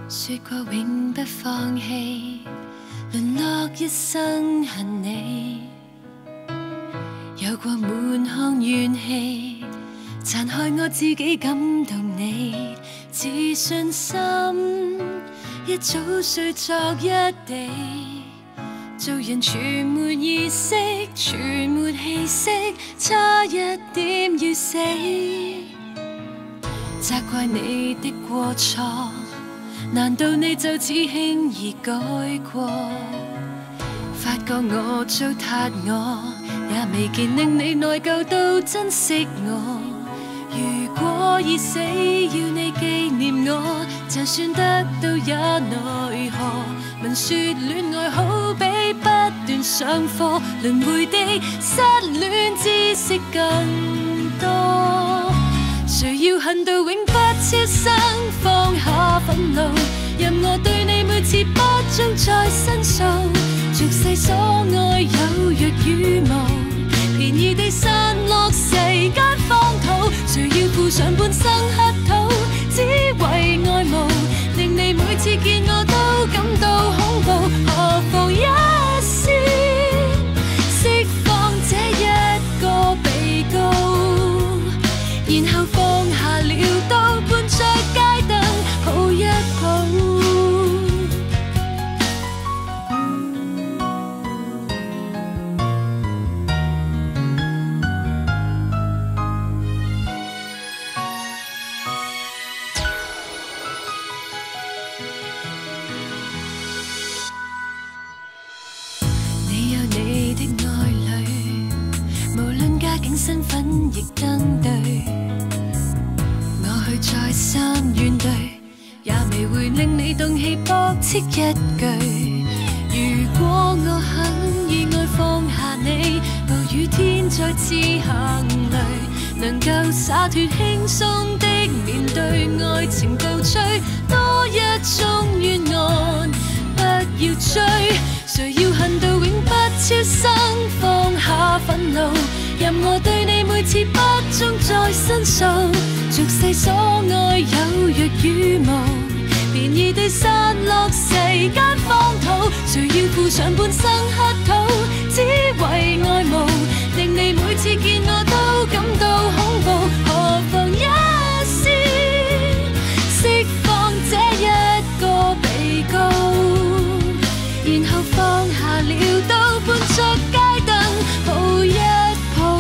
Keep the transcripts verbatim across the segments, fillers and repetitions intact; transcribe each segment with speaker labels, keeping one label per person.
Speaker 1: 说过永不放弃，沦落一生恨你，有过满腔怨气，残害我自己感动你，自信心一早碎作一地，做人全没意识，全没气息，差一点要死，责怪你的过错。 难道你就此輕易改過？發覺我糟蹋我，也未見令你內疚到珍惜我。如果已死，要你紀念我，就算得到也奈何。聞說戀愛好比不斷上課，輪迴的失戀知識更多。 誰要恨到永不超生，放下憤怒，任我對你每次不忠在申訴。俗世所愛有若羽毛，便宜地散落世間荒土。誰要負上半生乞討，只為愛慕，令你每次見我都感到恐怖。何妨一試，釋放這一個被告。 然後放下了刀，伴着街燈抱一抱。你有你的愛侶，無論家境身份亦登對。 我去再三怨對，也未會令你動氣駁斥一句。如果我肯意外放下你，暴雨天再次行雷，能夠灑脱輕鬆的面對愛情暴吹，多一宗冤案不要追。誰要恨到永不超生，放下憤怒，任我對你每次不忠再申訴。 俗世所愛有若羽毛，便宜地散落世間荒土。誰要負上半生乞討，只為愛慕，令你每次見我都感到恐怖。何妨一試，釋放這一個被告，然後放下了刀，伴着街燈抱一抱。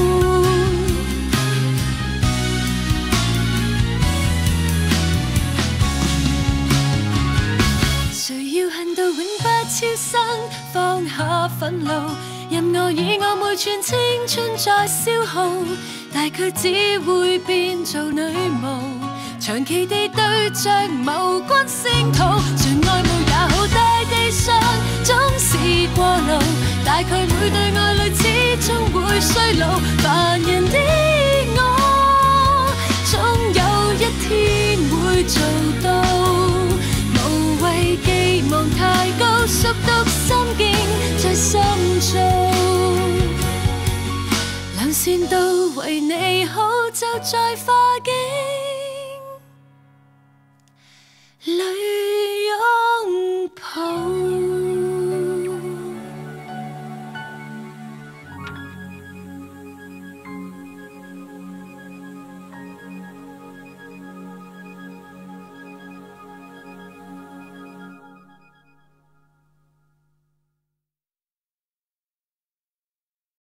Speaker 1: 恨到永不超生，放下憤怒，任我以我每寸青春在消耗，大概只會變做女巫，長期地對着謀君星途。純愛慕也好，大地上總是過路，大概每對愛侶始終會衰老。凡人的我，總有一天會做到。 寄望太高，熟讀心境在心中，良善到為你好，就在花境裏。